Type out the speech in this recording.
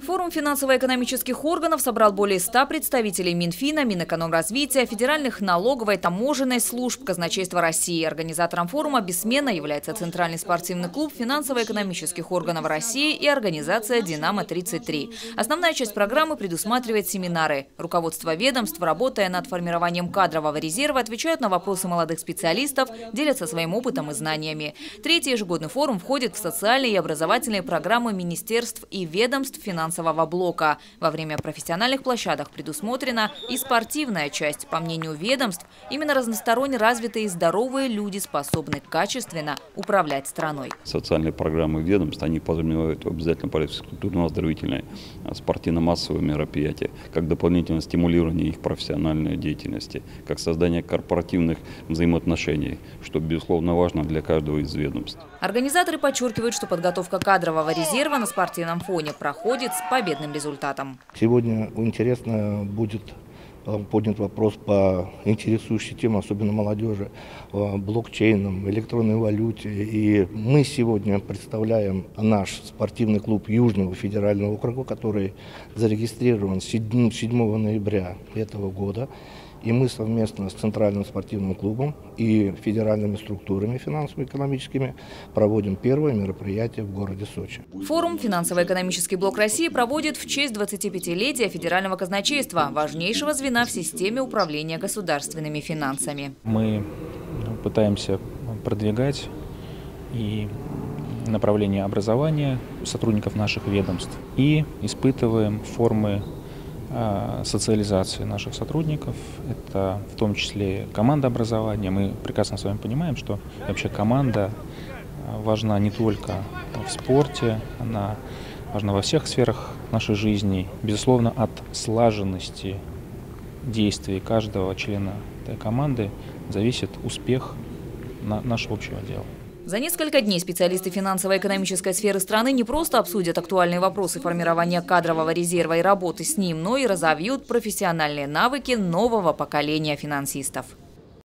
Форум финансово-экономических органов собрал более 100 представителей Минфина, Минэкономразвития, федеральных налоговой, таможенной служб, казначейства России. Организатором форума бессменно является Центральный спортивный клуб финансово-экономических органов России и организация «Динамо-33». Основная часть программы предусматривает семинары. Руководство ведомств, работая над формированием кадрового резерва, отвечают на вопросы молодых специалистов, делятся своим опытом и знаниями. Третий ежегодный форум входит в социальные и образовательные программы министерств и ведомств финансового блока. Во время профессиональных площадок предусмотрена и спортивная часть. По мнению ведомств, именно разносторонне развитые и здоровые люди способны качественно управлять страной. Социальные программы ведомств, они подразумевают обязательно физкультурно-оздоровительные, спортивно-массовые мероприятия, как дополнительное стимулирование их профессиональной деятельности, как создание корпоративных взаимоотношений, что, безусловно, важно для каждого из ведомств. Организаторы подчеркивают, что подготовка кадрового резерва на спортивном фоне проходит с победным результатом. Сегодня интересно будет поднят вопрос по интересующей теме, особенно молодежи, блокчейном, электронной валюте. И мы сегодня представляем наш спортивный клуб Южного федерального округа, который зарегистрирован 7 ноября этого года. И мы совместно с Центральным спортивным клубом и федеральными структурами финансово-экономическими проводим первое мероприятие в городе Сочи. Форум «Финансово-экономический блок России» проводит в честь 25-летия федерального казначейства, важнейшего звена в системе управления государственными финансами. Мы пытаемся продвигать и направление образования сотрудников наших ведомств и испытываем формы социализации наших сотрудников. Это в том числе команда образования. Мы прекрасно с вами понимаем, что вообще команда важна не только в спорте, она важна во всех сферах нашей жизни. Безусловно, от слаженности действий каждого члена этой команды зависит успех нашего общего дела. За несколько дней специалисты финансово-экономической сферы страны не просто обсудят актуальные вопросы формирования кадрового резерва и работы с ним, но и разовьют профессиональные навыки нового поколения финансистов.